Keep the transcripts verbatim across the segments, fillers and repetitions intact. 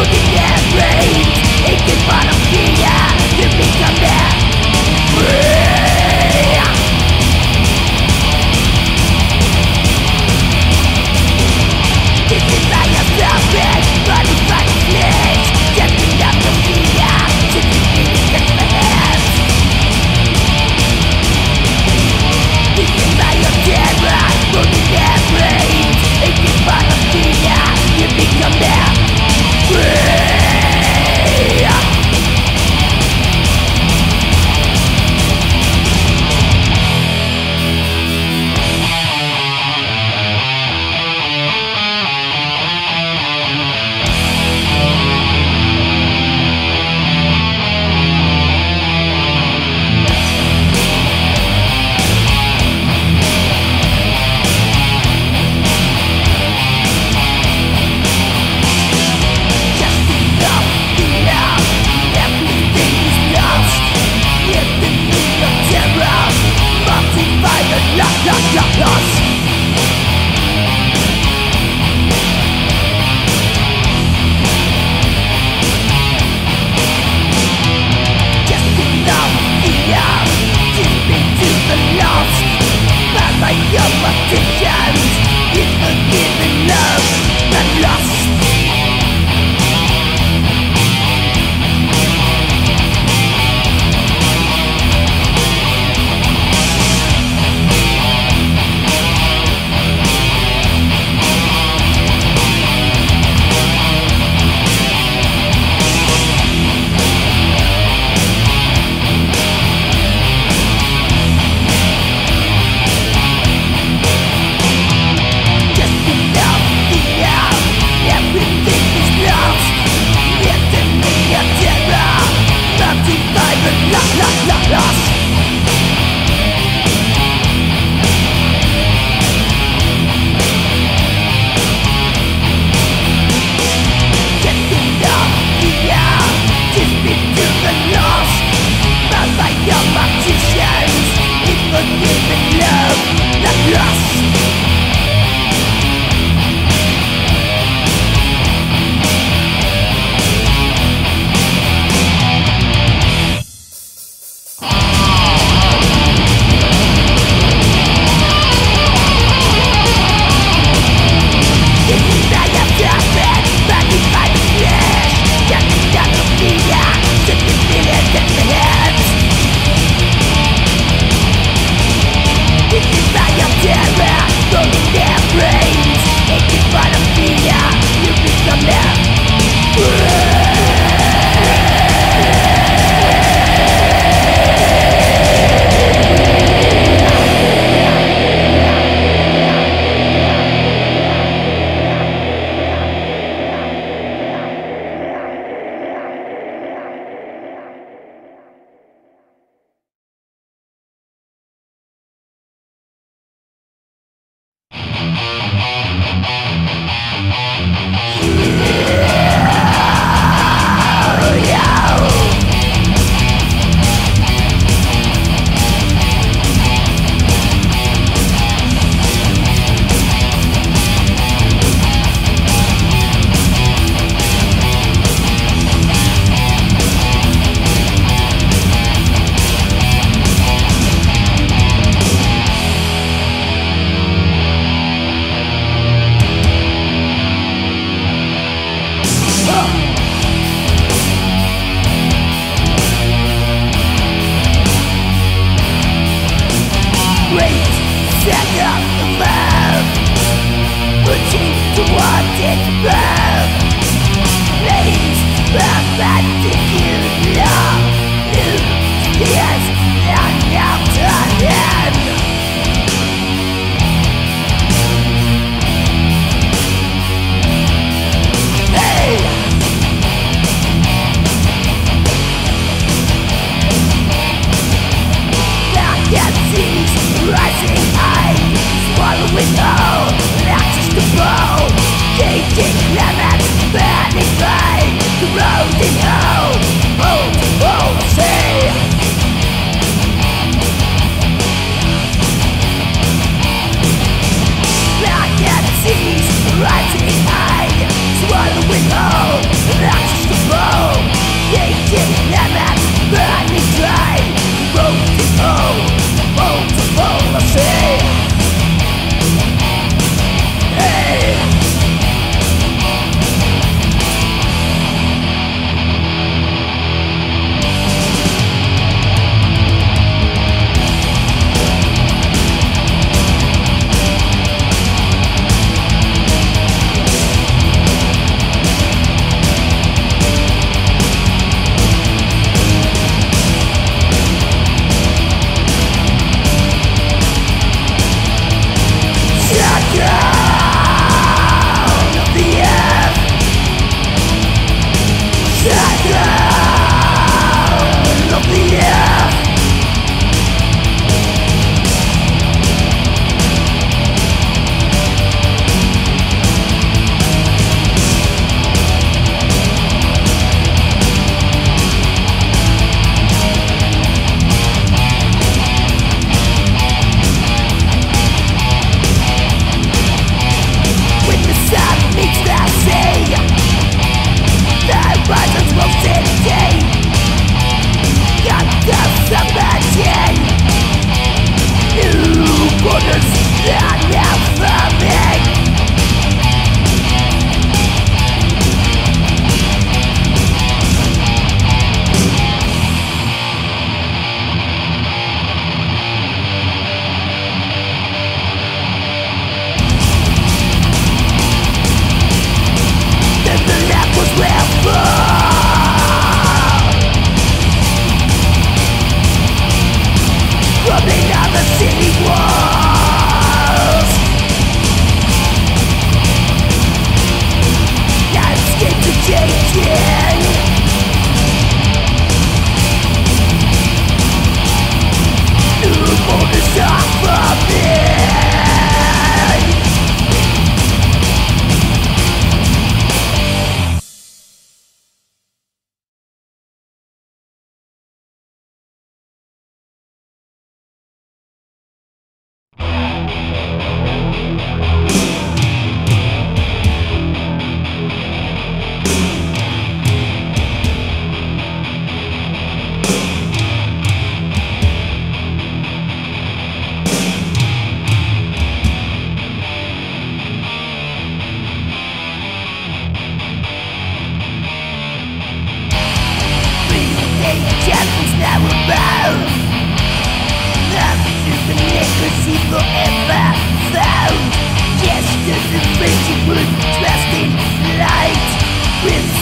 Rising high, swallowing all.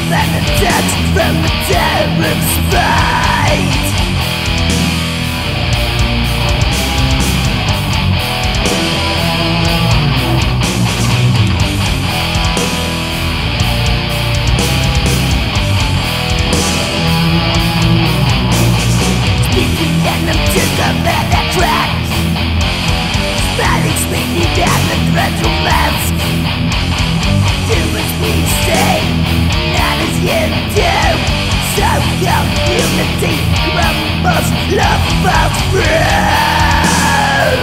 than a touch from the terror spite. Speaking and I'm just a man that tracks, smiling sweetly down the threads of mask. Do as we say, not as you do. So community crumbles, love falls through.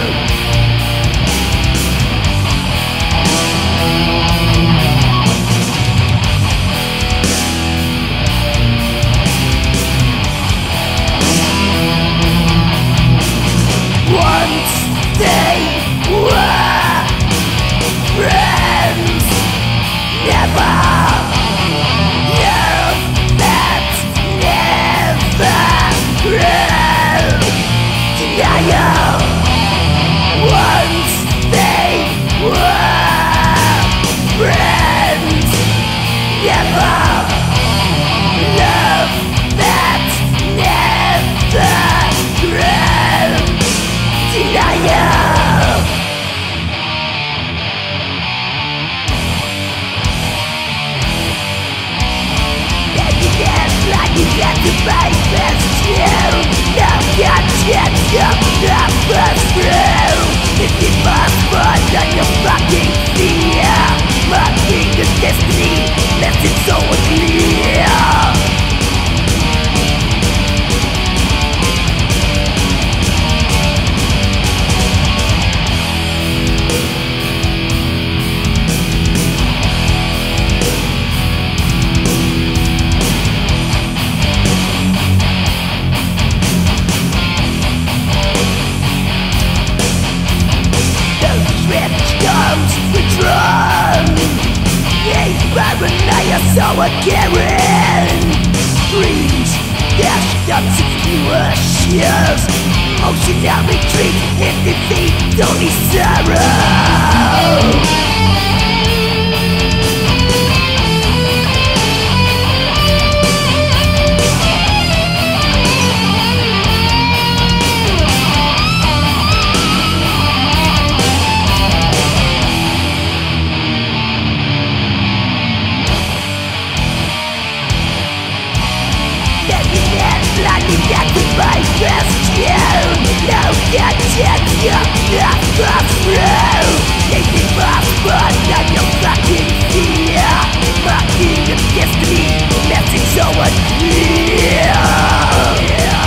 Once they were friends, never love that never grew. Denial. Once they were friends, never love that never grew. Denial. And you get like you get to my best you. Now God can't come up through. If you must find on your fucking fear, mocking the destiny left it so unclear. Comes withdrawn. Yes, paranoia so uncaring. Dreams dashed up to fewer shields. Emotional retreat in defeat, only sorrow. Blinding back to my best you. No God can come up through. Taking my spot on your fucking fear, mocking of destiny, message so unclear.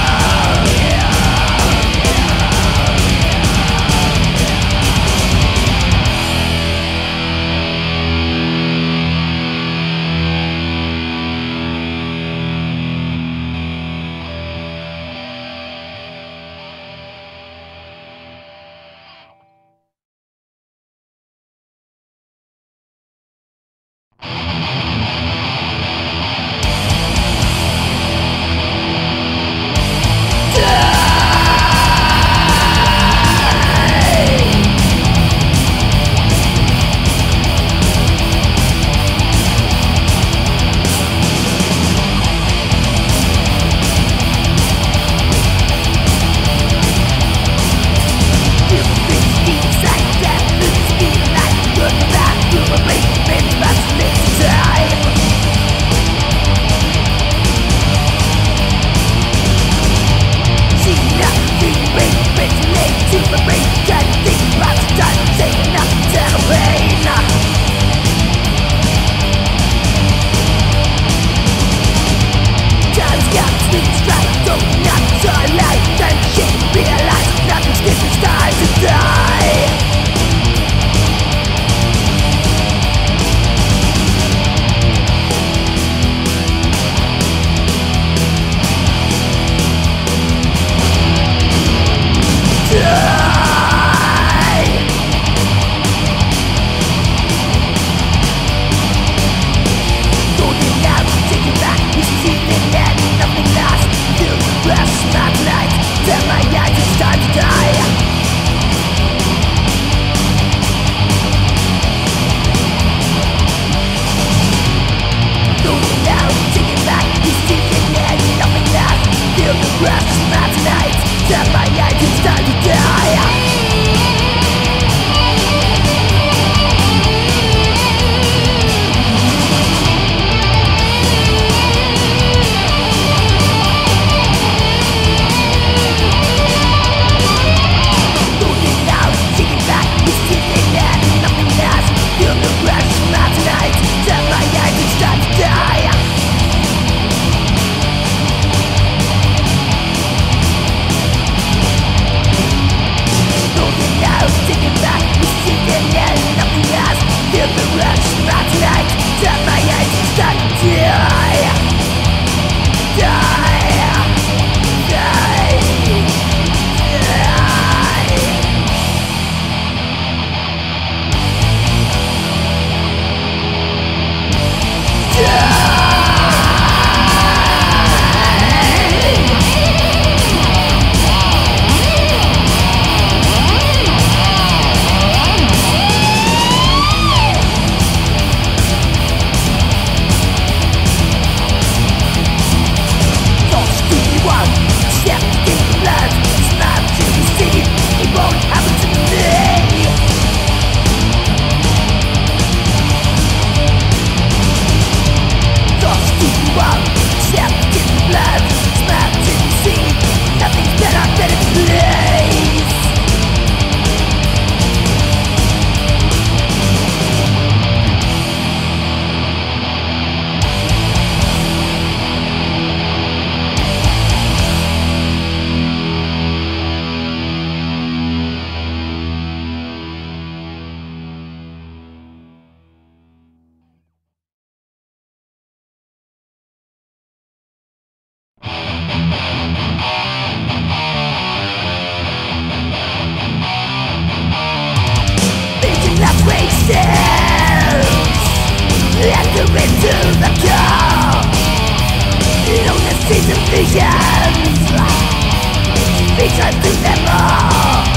Vision of races, enter into the core. Illnesses and visions, vision to them all.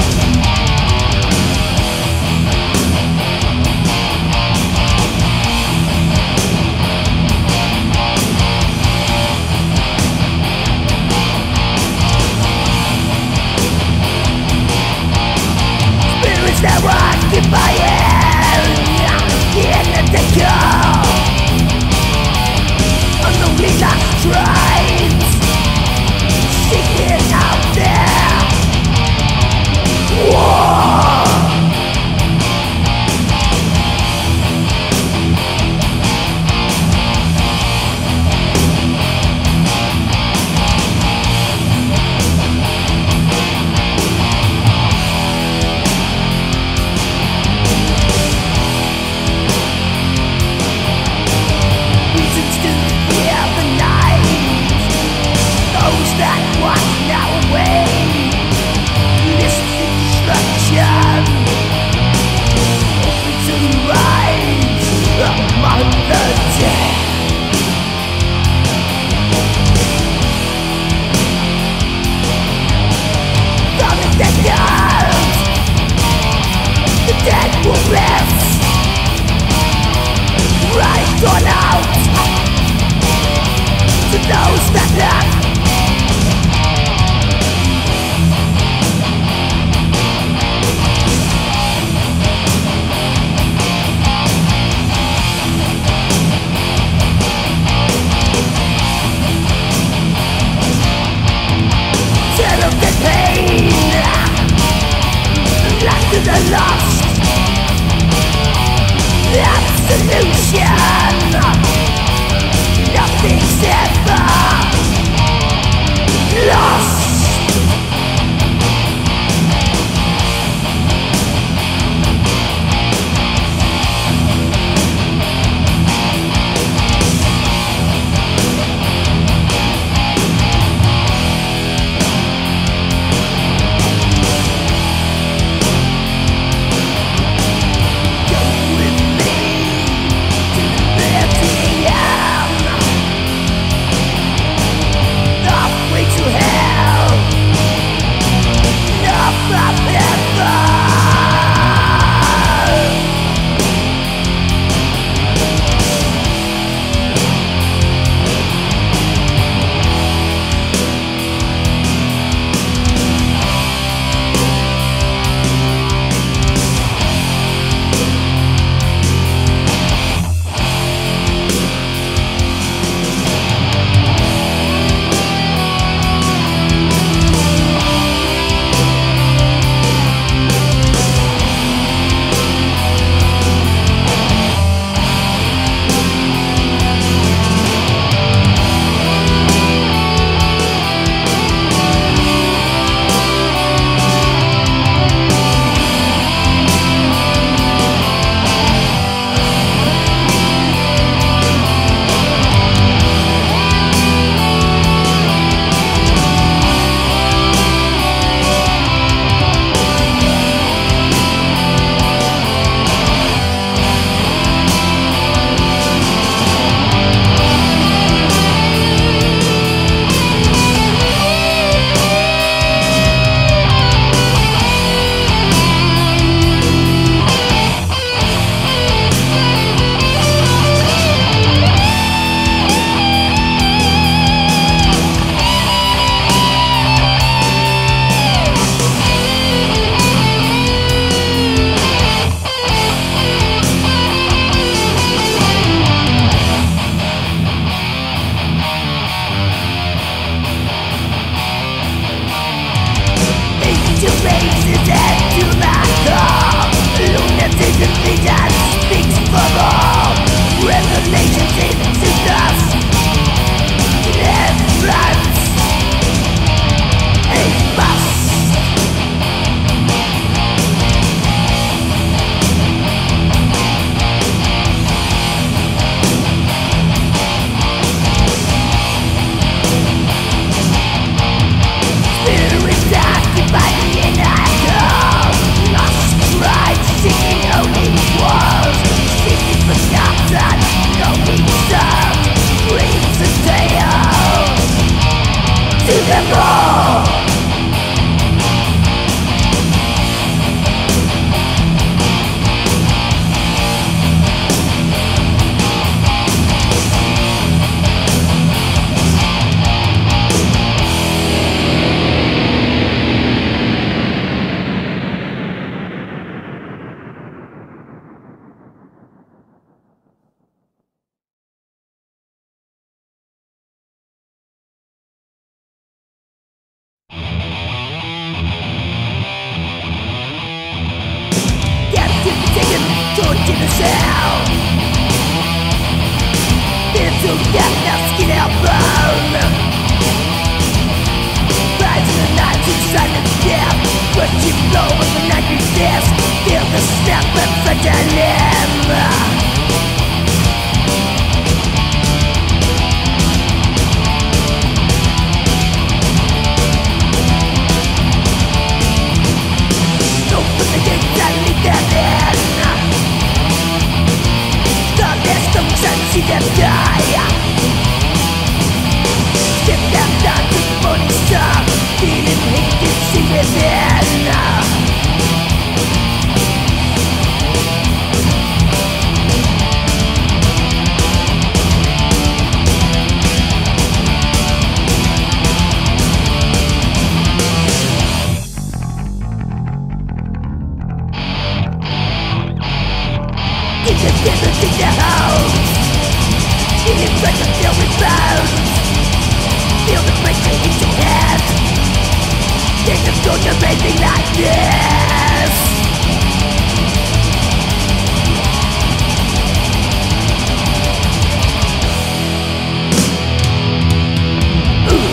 Spirits that were occupying in the core. Unknowingly lost tribes, seeking out there. hell. Into death, now skin and bone. Rise in the night to silent death. Crushing blow of an angry fist. Feel the snap of such a limb. See them die. Skip them down to the morning star. Feeling hate and see within. It's a different thing to hold. It's like a feel with bones. Feel the pressure in your head. Take the go to anything like this. Ooh.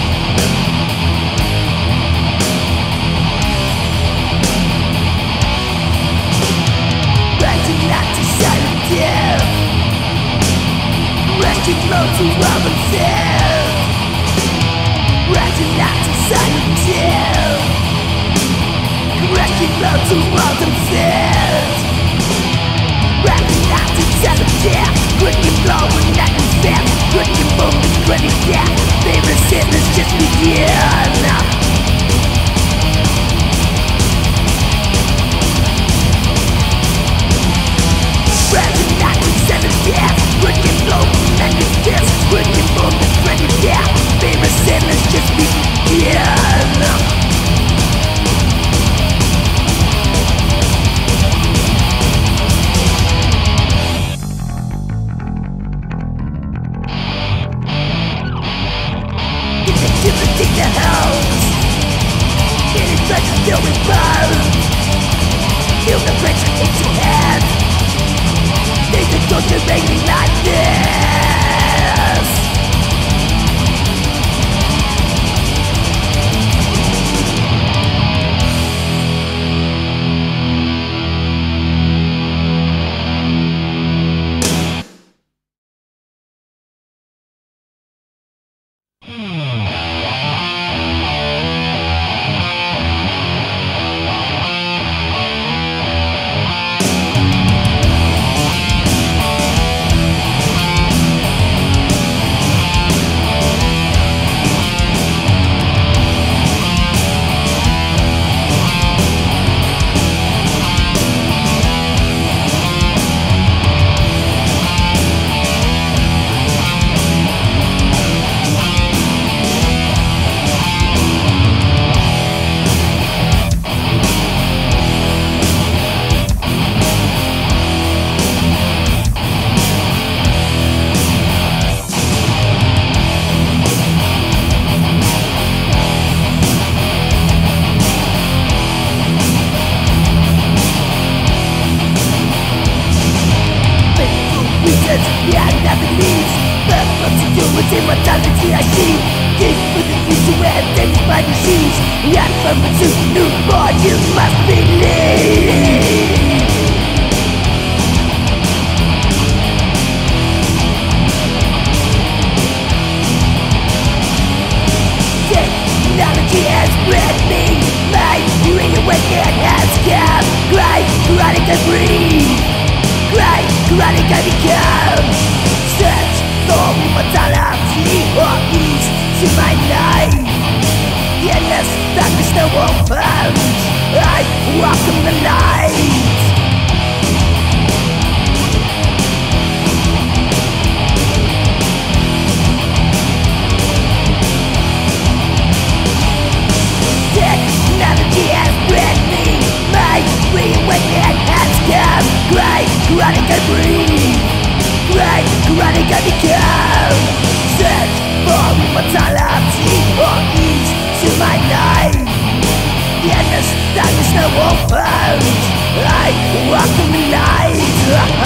Rising out to silent death. Resting low to rob himself. Rising out to silent death. Resting low to rob himself. Rising out to silent death. Gritty blowing at himself. Gritty moments, gritty death. Favorite sin is just begin. Rising out to silent death. Gritty blowing at his fist. Gritty moments, gritty death. Favorite sin is just begin. Take the house. It is like a filled with bones. Feel the pressure in your head. Things are going to make me like this. Yeah, nothing leaves. But what to do with immortality I see. This with the future where things by disease. Yeah, from a to new born you must believe. Technology has bred me. My reawakening has come. Cry, chronic and breathe. Cry, chronic and become. Search for immortality or ease to my life. Endless darkness no opens. I walk in the light. Technology has bred me. My reawakening has come. Cry, chronic and breathe. Cry, chronic and become. Search for immortality or ease to my life. Endless darkness no opens. I walk in the light.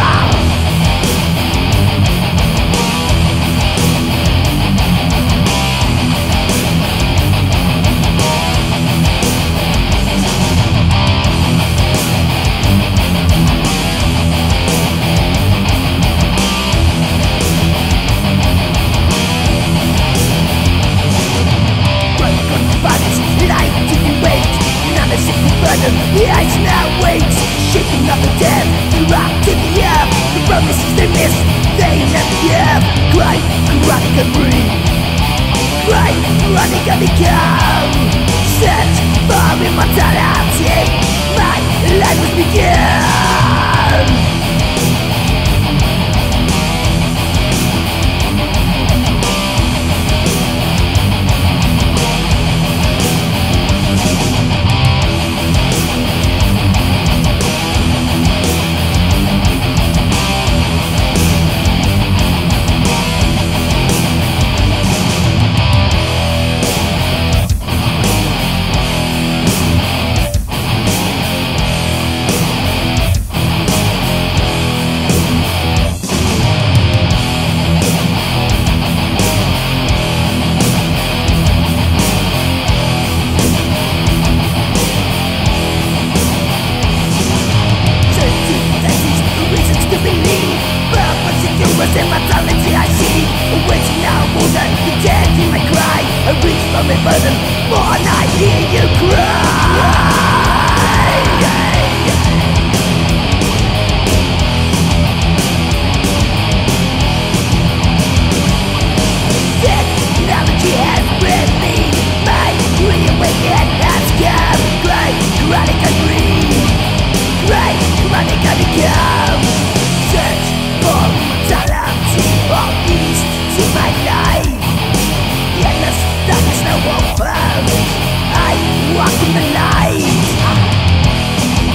running on the go. Search for immortality, my life must begin. Immortality I see, waiting now more than the dead in my cry. I reach for my burden, more and I hear you cry. Technology has bred me, my reawakened has come. Cry, chronic and breathe, cry, chronic and come. Search for mortality, all east to my life. The endless darkness now open, I walk in the light.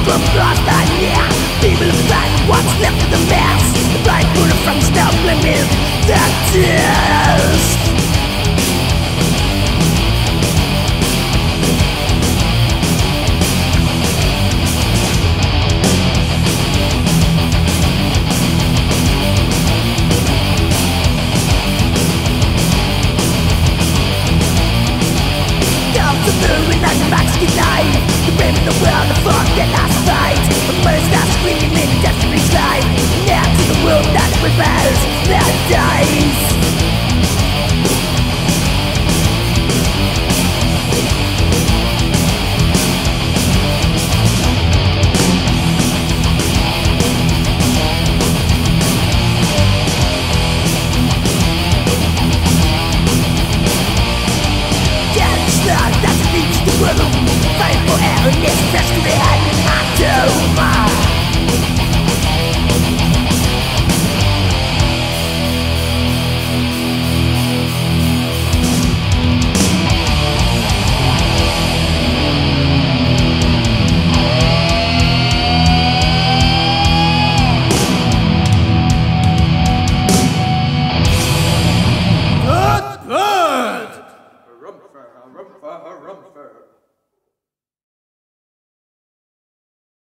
from across the year. People have found what's left of the mess. The blind Buddha from stumbling in the dust. The world of fun that last fight. The mother starts screaming in desperate life. Now to the world that rebels, that dies. Death's love that leads the world. Fight forever, it's best to be had in October. Good, good!